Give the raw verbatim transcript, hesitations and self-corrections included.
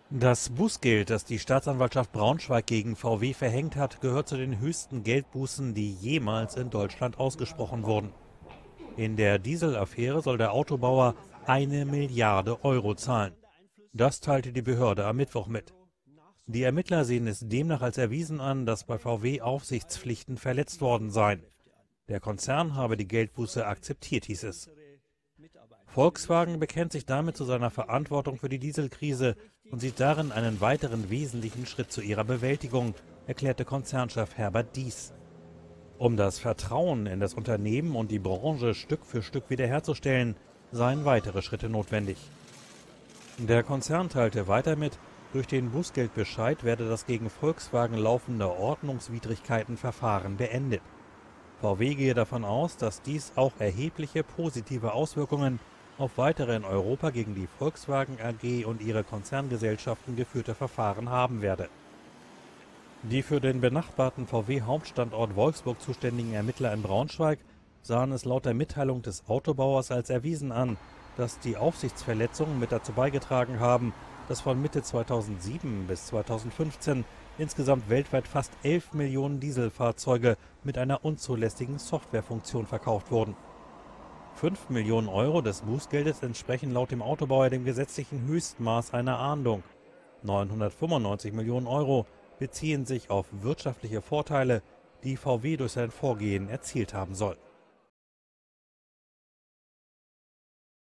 Das Bußgeld, das die Staatsanwaltschaft Braunschweig gegen V W verhängt hat, gehört zu den höchsten Geldbußen, die jemals in Deutschland ausgesprochen wurden. In der Dieselaffäre soll der Autobauer eine Milliarde Euro zahlen. Das teilte die Behörde am Mittwoch mit. Die Ermittler sehen es demnach als erwiesen an, dass bei V W Aufsichtspflichten verletzt worden seien. Der Konzern habe die Geldbuße akzeptiert, hieß es. Volkswagen bekennt sich damit zu seiner Verantwortung für die Dieselkrise und sieht darin einen weiteren wesentlichen Schritt zu ihrer Bewältigung, erklärte Konzernchef Herbert Diess. Um das Vertrauen in das Unternehmen und die Branche Stück für Stück wiederherzustellen, seien weitere Schritte notwendig. Der Konzern teilte weiter mit, durch den Bußgeldbescheid werde das gegen Volkswagen laufende Ordnungswidrigkeitenverfahren beendet. V W gehe davon aus, dass dies auch erhebliche positive Auswirkungen auf weitere in Europa gegen die Volkswagen A G und ihre Konzerngesellschaften geführte Verfahren haben werde. Die für den benachbarten V W-Hauptstandort Wolfsburg zuständigen Ermittler in Braunschweig sahen es laut der Mitteilung des Autobauers als erwiesen an, dass die Aufsichtsverletzungen mit dazu beigetragen haben, dass von Mitte zweitausendsieben bis zweitausendfünfzehn insgesamt weltweit fast elf Millionen Dieselfahrzeuge mit einer unzulässigen Softwarefunktion verkauft wurden. fünf Millionen Euro des Bußgeldes entsprechen laut dem Autobauer dem gesetzlichen Höchstmaß einer Ahndung. neunhundertfünfundneunzig Millionen Euro beziehen sich auf wirtschaftliche Vorteile, die V W durch sein Vorgehen erzielt haben soll.